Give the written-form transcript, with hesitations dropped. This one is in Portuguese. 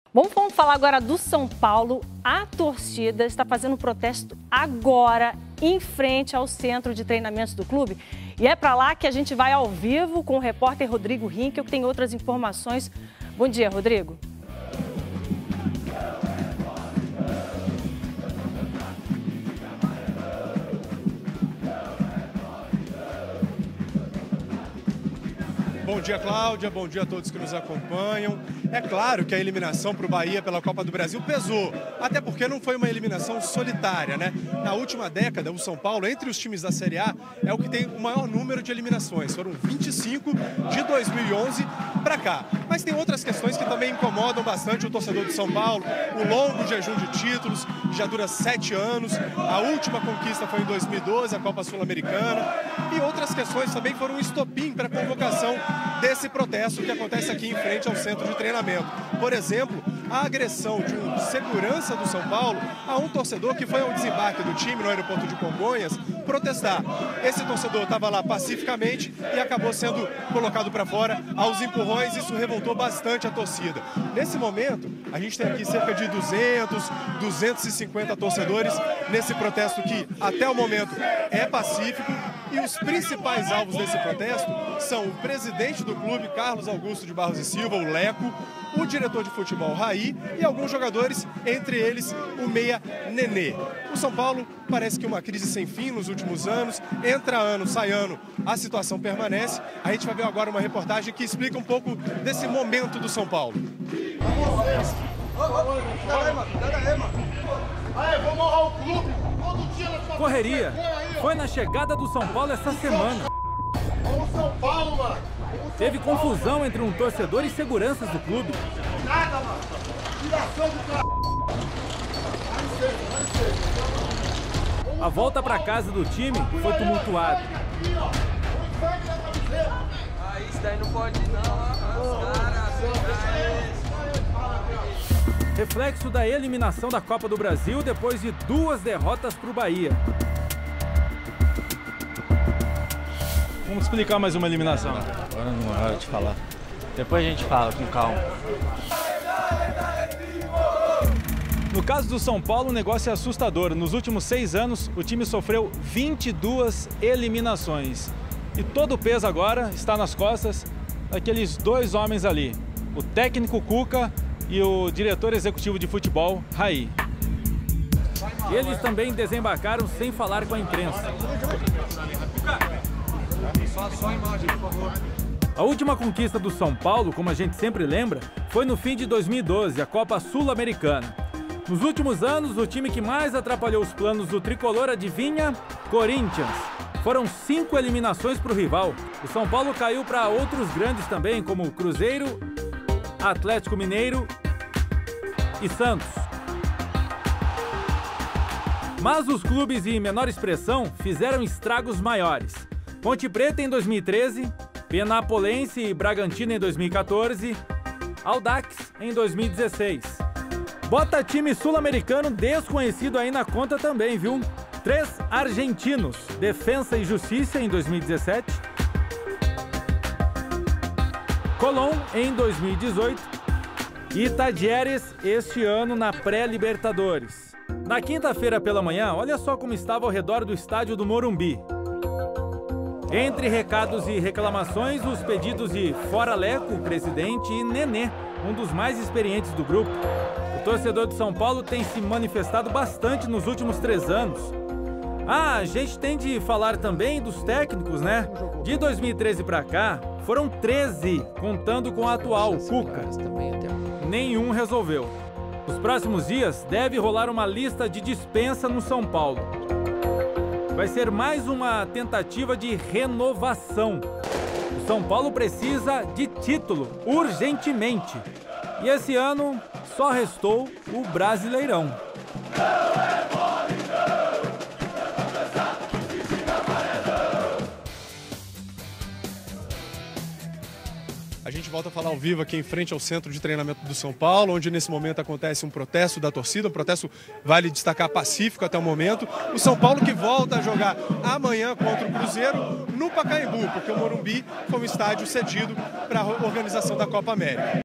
Bom, vamos falar agora do São Paulo. A torcida está fazendo um protesto agora em frente ao centro de treinamentos do clube. E é para lá que a gente vai ao vivo com o repórter Rodrigo Rinkel, que tem outras informações. Bom dia, Rodrigo. Bom dia, Cláudia. Bom dia a todos que nos acompanham. É claro que a eliminação para o Bahia pela Copa do Brasil pesou, até porque não foi uma eliminação solitária, né? Na última década, o São Paulo, entre os times da Série A, é o que tem o maior número de eliminações. Foram 25 de 2011 para cá. Mas tem outras questões que também incomodam bastante o torcedor do São Paulo. O longo jejum de títulos, que já dura 7 anos. A última conquista foi em 2012, a Copa Sul-Americana. E outras questões também foram um estopim para a convocação desse protesto que acontece aqui em frente ao centro de treinamento. Por exemplo, a agressão de um segurança do São Paulo a um torcedor que foi ao desembarque do time no aeroporto de Congonhas protestar. Esse torcedor estava lá pacificamente e acabou sendo colocado para fora aos empurrões. Isso revoltou bastante a torcida. Nesse momento, a gente tem aqui cerca de 250 torcedores nesse protesto que, até o momento, é pacífico. E os principais alvos desse protesto são o presidente do clube, Carlos Augusto de Barros e Silva, o Leco, o diretor de futebol, Raí, e alguns jogadores, entre eles o meia Nenê. O São Paulo parece que uma crise sem fim nos últimos anos, entra ano, sai ano, a situação permanece. A gente vai ver agora uma reportagem que explica um pouco desse momento do São Paulo. Correria foi na chegada do São Paulo essa semana. Teve confusão entre um torcedor e seguranças do clube. A volta para casa do time foi tumultuada. Isso daí não pode não, Reflexo da eliminação da Copa do Brasil depois de 2 derrotas para o Bahia. Vamos explicar mais uma eliminação. Agora não é hora de falar. Depois a gente fala com calma. No caso do São Paulo, o negócio é assustador. Nos últimos 6 anos, o time sofreu 22 eliminações. E todo o peso agora está nas costas daqueles 2 homens ali. O técnico Cuca e o diretor executivo de futebol, Raí. Eles também desembarcaram sem falar com a imprensa. Só a imagem, por favor. A última conquista do São Paulo, como a gente sempre lembra, foi no fim de 2012, a Copa Sul-Americana. Nos últimos anos, o time que mais atrapalhou os planos do tricolor, adivinha? Corinthians. Foram 5 eliminações para o rival. O São Paulo caiu para outros grandes também, como Cruzeiro, Atlético Mineiro e Santos. Mas os clubes em menor expressão fizeram estragos maiores. Ponte Preta em 2013, Penapolense e Bragantino em 2014, Audax em 2016. Bota time sul-americano desconhecido aí na conta também, viu? 3 argentinos, Defensa e Justiça em 2017, Colón em 2018 e Tajeres este ano na pré-Libertadores. Na quinta-feira pela manhã, olha só como estava ao redor do estádio do Morumbi. Entre recados e reclamações, os pedidos de Fora Leco, o presidente, e Nenê, um dos mais experientes do grupo. O torcedor de São Paulo tem se manifestado bastante nos últimos 3 anos. A gente tem de falar também dos técnicos, né? De 2013 para cá, foram 13, contando com o atual, Cuca. Nenhum resolveu. Nos próximos dias, deve rolar uma lista de dispensa no São Paulo. Vai ser mais uma tentativa de renovação. O São Paulo precisa de título, urgentemente. E esse ano só restou o Brasileirão. A gente volta a falar ao vivo aqui em frente ao centro de treinamento do São Paulo, onde nesse momento acontece um protesto da torcida, um protesto, vale destacar, pacífico até o momento. O São Paulo que volta a jogar amanhã contra o Cruzeiro no Pacaembu, porque o Morumbi foi um estádio cedido para a organização da Copa América.